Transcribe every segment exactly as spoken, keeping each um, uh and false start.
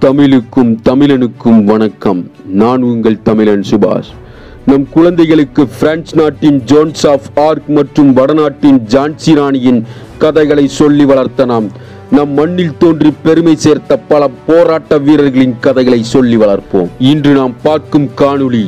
தமிழுக்கும் தமிழனுக்கும் வணக்கம். நான் உங்கள் தமிழன் சுபாஷ். நம் குழந்தைகளுக்கு பிரான்ஸ் நாட்டின் ஜோன்ஸ் ஆஃப் ஆர்க் மற்றும் வடநாட்டின் ஜான்சி ராணியின் கதைகளை சொல்லி வளர்த்த நாம் நம் மண்ணில் தோன்றி பெருமை சேர்த்த பல போராட்ட வீரர்களின் கதைகளை சொல்லி வளர்ப்போம். இன்று நாம் பார்க்கும் காணொளி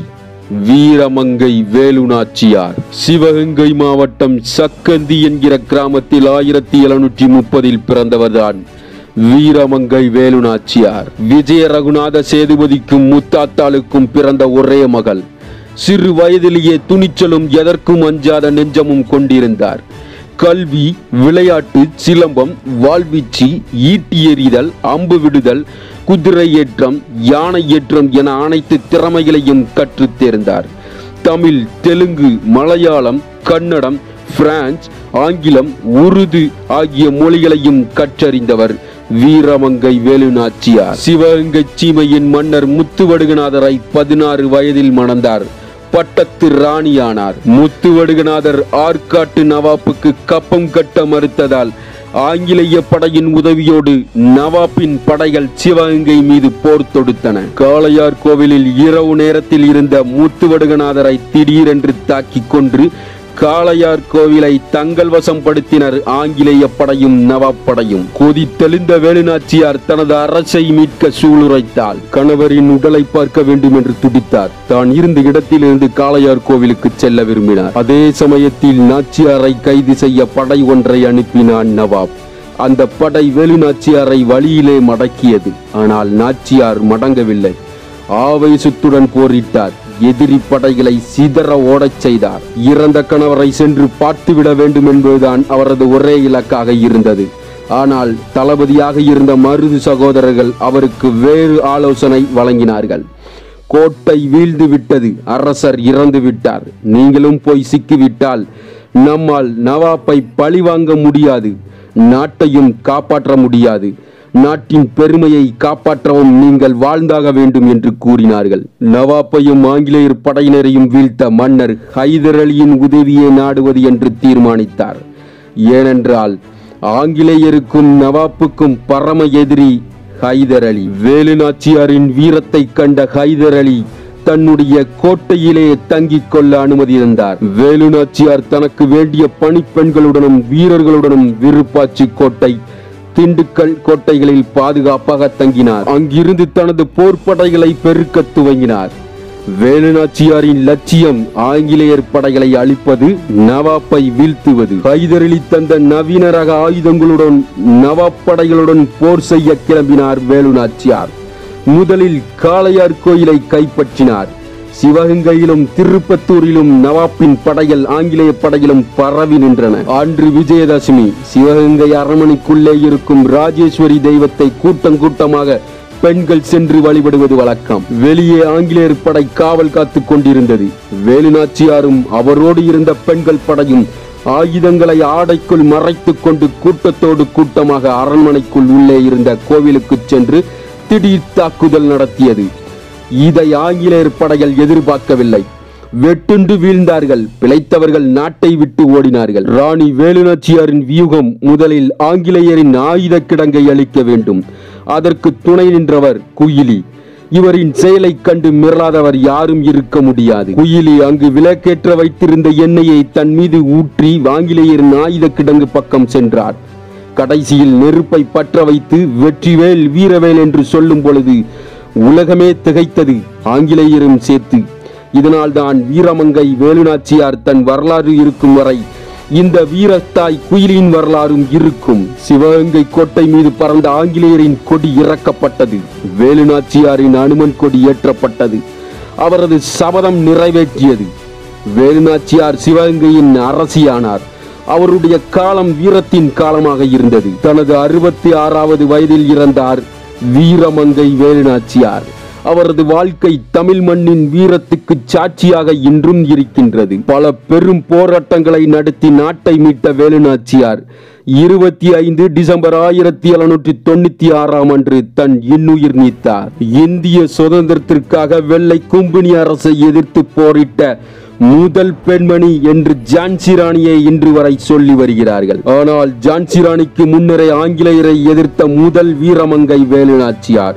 வீரமங்கை வேலுநாச்சியார். சிவகங்கை மாவட்டம் சக்கந்தி என்கிற கிராமத்தில் ஆயிரத்தி எழுநூற்றி முப்பதில் பிறந்தவர்தான் வீரமங்கை வேலுநாச்சியார். விஜய ரகுநாத சேதுபதிக்கும் முத்தாத்தாளுக்கும் பிறந்த ஒரே மகள். சிறு வயதிலேயே துணிச்சலும் எதற்கும் அஞ்சாத நெஞ்சமும் கொண்டிருந்தார். கல்வி, விளையாட்டு, சிலம்பம், வாழ்வீச்சு, ஈட்டி எறிதல், அம்பு விடுதல், குதிரை ஏற்றம், யானை ஏற்றம் என அனைத்து திறமைகளையும் கற்றுத் தேர்ந்தார். தமிழ், தெலுங்கு, மலையாளம், கன்னடம், பிரான்ஸ், ஆங்கிலம், உருது ஆகிய மொழிகளையும் கற்றறிந்தவர் வீரமங்கை வேலுநாச்சியார். சிவகங்கை சீமையின் மன்னர் முத்துவடுகநாதரை பதினாறு வயதில் மணந்தார். பட்டத்து ராணியானார். முத்துவடுகநாதர் ஆற்காட்டு நவாப்புக்கு கப்பம் கட்ட மறுத்ததால் ஆங்கிலேய படையின் உதவியோடு நவாப்பின் படைகள் சிவகங்கை மீது போர் தொடுத்தன. காளையார் கோவிலில் இரவு நேரத்தில் இருந்த முத்துவடுகநாதரை திடீரென்று தாக்கி கொன்று காளையார் கோவிலை தங்கள் வசம் படுத்தினர் ஆங்கிலேய படையும் நவாப் படையும். கொதித்தெழுந்த வேலுநாச்சியார் தனது அரசை மீட்க சூளுரைத்தாள். கணவரின் உடலை பார்க்க வேண்டும் என்று துடித்தார். தான் இருந்த இடத்திலிருந்து காளையார் கோவிலுக்கு செல்ல விரும்பினார். அதே சமயத்தில் நாச்சியாரை கைது செய்ய படை ஒன்றை அனுப்பினான் நவாப். அந்த படை வேலுநாச்சியாரை வழியிலே மடக்கியது. ஆனால் நாச்சியார் மடங்கவில்லை. ஆவேசத்துடன் போரிட்டார். எதிரி படைகளை சிதற ஓடச் செய்தார். இறந்த கணவரை சென்று பார்த்துவிட வேண்டும் என்பதுதான் அவரது ஒரே இலக்காக இருந்தது. ஆனால் தளபதியாக இருந்த மருது சகோதரர்கள் அவருக்கு வேறு ஆலோசனை வழங்கினார்கள். கோட்டை வீழ்ந்து விட்டது, அரசர் இறந்து விட்டார், நீங்களும் போய் சிக்கிவிட்டால் நம்மால் நவாப்பை பழிவாங்க முடியாது, நாட்டையும் காப்பாற்ற முடியாது, நாட்டின் பெருமையை காப்பாற்றவும் நீங்கள் வாழ்ந்தாக வேண்டும் என்று கூறினார்கள். நவாப்பையும் ஆங்கிலேயர் படையினரையும் வீழ்த்த மன்னர் ஹைதர் அலியின் உதவியை நாடுவது என்று தீர்மானித்தார். ஏனென்றால் ஆங்கிலேயருக்கும் நவாப்புக்கும் பரம எதிரி ஹைதர் அலி. வேலுநாச்சியாரின் வீரத்தை கண்ட ஹைதர் அலி தன்னுடைய கோட்டையிலே தங்கிக் கொள்ள அனுமதி தந்தார். வேலுநாச்சியார் தனக்கு வேண்டிய பணிப்பெண்களுடனும் வீரர்களுடனும் விருப்பாச்சி கோட்டை, திண்டுக்கல் கோட்டைகளில் பாதுகாப்பாக தங்கினார். அங்கிருந்து தனது போர்ப்படைகளை பெருக்க துவங்கினார். வேலுநாச்சியாரின் லட்சியம் ஆங்கிலேயர் படைகளை அழிப்பது, நவாப்பை வீழ்த்துவது. ஹைதர் அலி தந்த நவீன ரக ஆயுதங்களுடன் நவாப் படைகளுடன் போர் செய்ய கிளம்பினார் வேலுநாச்சியார். முதலில் காளையார் கோயிலை கைப்பற்றினார். சிவகங்கையிலும் திருப்பத்தூரிலும் நவாப்பின் படைகள் ஆங்கிலேய படையிலும் பரவி நின்றன. அன்று விஜயதசமி. சிவகங்கை அரண்மனைக்குள்ளே இருக்கும் ராஜேஸ்வரி தெய்வத்தை கூட்டம் கூட்டமாக பெண்கள் சென்று வழிபடுவது வழக்கம். வெளியே ஆங்கிலேயர் படை காவல் காத்துக் கொண்டிருந்தது. வேலுநாச்சியாரும் அவரோடு இருந்த பெண்கள் படையும் ஆயுதங்களை ஆடைக்குள் மறைத்துக் கொண்டு கூட்டத்தோடு கூட்டமாக அரண்மனைக்குள் உள்ளே இருந்த கோவிலுக்கு சென்று திடீர் தாக்குதல் நடத்தியது. இதை ஆங்கிலேயர் படைகள் எதிர்பார்க்கவில்லை. வெட்டுண்டு வீழ்ந்தார்கள். பிழைத்தவர்கள் நாட்டை விட்டு ஓடினார்கள். ராணி வேலுநாச்சியாரின் வியூகம் முதலில் ஆங்கிலேயரின் ஆயுத கிடங்கை அளிக்க வேண்டும். அதற்கு துணை நின்றவர் குயிலி. இவரின் செயலை கண்டு மிரளாதவர் யாரும் இருக்க முடியாது. குயிலி அங்கு விளக்கேற்ற வைத்திருந்த எண்ணெயை தன் மீது ஊற்றி ஆங்கிலேயரின் ஆயுத கிடங்கு பக்கம் சென்றார். கடைசியில் நெருப்பை பற்ற வைத்து வெற்றிவேல் வீரவேல் என்று சொல்லும் பொழுது உலகமே திகைத்தது, ஆங்கிலேயரும் சேர்த்து. இதனால் தான் வீரமங்கை வேலுநாச்சியார் தன் வரலாறு இருக்கும் வரை இந்த வீரத்தாய் குயிலின் வரலாறும் இருக்கும். சிவகங்கை கோட்டை மீது பறந்த ஆங்கிலேயரின் கொடி இறக்கப்பட்டது. வேலுநாச்சியாரின் அனுமன் கொடி ஏற்றப்பட்டது. அவரது சபதம் நிறைவேற்றியது. வேலுநாச்சியார் சிவகங்கையின் அரசியானார். அவருடைய காலம் வீரத்தின் காலமாக இருந்தது. தனது அறுபத்தி ஆறாவது வயதில் இறந்தார் வீரமங்கை வேலுநாச்சியார். அவரது வாழ்க்கை தமிழ் மண்ணின் வீரத்துக்கு சாட்சியாக இன்றும் இருக்கின்றது. பல பெரும் போராட்டங்களை நடத்தி நாட்டை மீட்ட வேலுநாச்சியார் இருபத்தி ஐந்து டிசம்பர் ஆயிரத்தி எழுநூற்றி தொண்ணூத்தி ஆறாம் அன்று தன் இன்னுயிர் நீத்தார். இந்திய சுதந்திரத்திற்காக வெள்ளை கும்பினி அரசை எதிர்த்து போரிட்ட முதல் பெண்மணி என்று ஜான்சி ராணியை இன்று வரை சொல்லி வருகிறார்கள். ஆனால் ஜான்சி ராணிக்கு முன்னரே ஆங்கிலேயரை எதிர்த்த முதல் வீரமங்கை வேலுநாச்சியார்.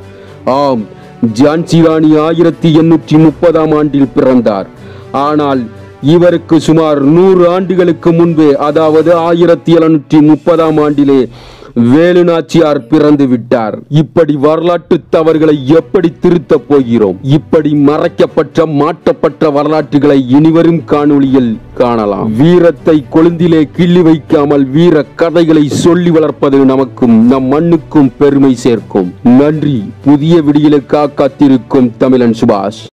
ஆம், ஜான்சி ராணி ஆயிரத்தி எண்ணூற்றி முப்பதாம் ஆண்டில் பிறந்தார். ஆனால் இவருக்கு சுமார் நூறு ஆண்டுகளுக்கு முன்பே, அதாவது ஆயிரத்தி எழுநூற்றி முப்பதாம் ஆண்டிலே வேலு நாச்சியார் பிறந்து விட்டார். இப்படி வரலாற்று தவறுகளை எப்படி திருத்த போகிறோம்? இப்படி மறைக்கப்பட்ட மாற்றப்பட்ட வரலாற்றுகளை இனிவரும் காணொளியில் காணலாம். வீரத்தை கொழுந்திலே கிள்ளி வைக்காமல் வீர கதைகளை சொல்லி வளர்ப்பது நமக்கும் நம் மண்ணுக்கும் பெருமை சேர்க்கும். நன்றி. புதிய விடியலுக்காக காத்திருக்கும் தமிழன் சுபாஷ்.